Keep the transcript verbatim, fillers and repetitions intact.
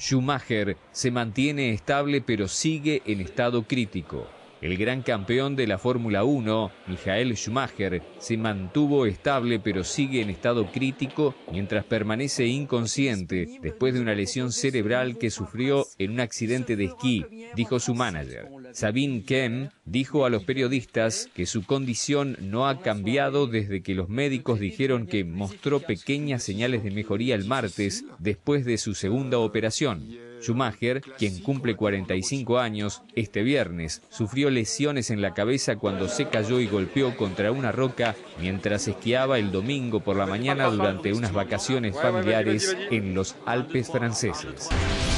Schumacher se mantiene estable pero sigue en estado crítico. El gran campeón de la Fórmula uno, Michael Schumacher, se mantuvo estable pero sigue en estado crítico mientras permanece inconsciente después de una lesión cerebral que sufrió en un accidente de esquí, dijo su manager. Sabine Kehm dijo a los periodistas que su condición no ha cambiado desde que los médicos dijeron que mostró pequeñas señales de mejoría el martes después de su segunda operación. Schumacher, quien cumple cuarenta y cinco años, este viernes sufrió lesiones en la cabeza cuando se cayó y golpeó contra una roca mientras esquiaba el domingo por la mañana durante unas vacaciones familiares en los Alpes franceses.